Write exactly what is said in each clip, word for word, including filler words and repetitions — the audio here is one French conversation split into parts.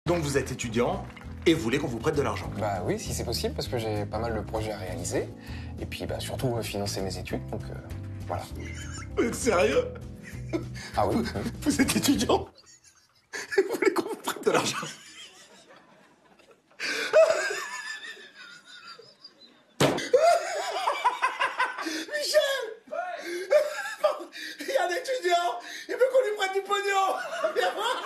Donc vous êtes étudiant et vous voulez qu'on vous prête de l'argent? Bah oui, si c'est possible, parce que j'ai pas mal de projets à réaliser. Et puis bah surtout euh, financer mes études, donc euh, voilà. Vous êtes sérieux? Ah oui, oui. Vous êtes étudiant et vous voulez qu'on vous prête de l'argent? Michel! Il y a un étudiant, il veut qu'on lui prête du pognon. Viens voir.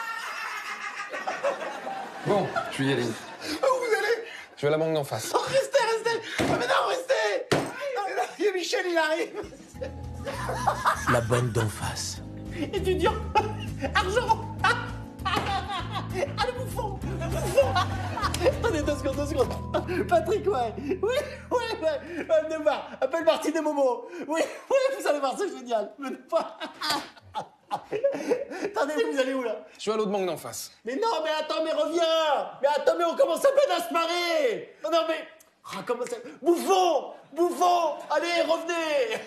Bon, je vais y aller. Où vous allez? Je vais à la banque d'en face. Oh, restez, restez. Ah, mais non, restez. Non, mais non, il y a Michel, il arrive. La banque d'en face. Étudiant, argent. Ah, le bouffon, le bouffon. Attendez, deux secondes, deux secondes. Patrick, ouais. Oui, oui, ouais. Euh, Venez voir. Appelle Martine et Momo. Oui, oui, vous allez voir, c'est génial. Venez voir. Attendez, vous allez où, là? Je vais à l'autre banque d'en face. Mais non, mais attends, mais reviens. Mais attends, mais on commence à peine à se marrer. Non, non, mais... Ah, comment ça... Bouffon, bouffon. Allez, revenez.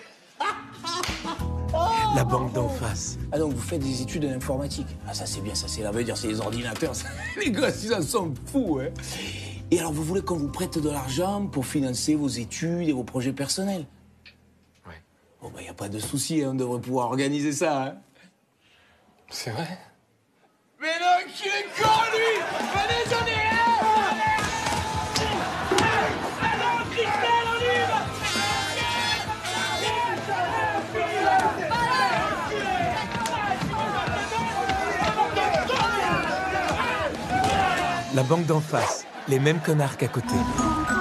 La banque d'en face. Ah donc vous faites des études en informatique. Ah ça c'est bien, ça c'est, ça veut dire c'est les ordinateurs. Ça. Les gosses ils en sont fous, hein. Et alors vous voulez qu'on vous prête de l'argent pour financer vos études et vos projets personnels? Ouais. Bon bah y a pas de souci, hein, on devrait pouvoir organiser ça, hein. C'est vrai? Mais non, qui est con, lui. Venez, j'en ai un. Alors, Christelle, on y va. La banque d'en face. Les mêmes connards qu'à côté.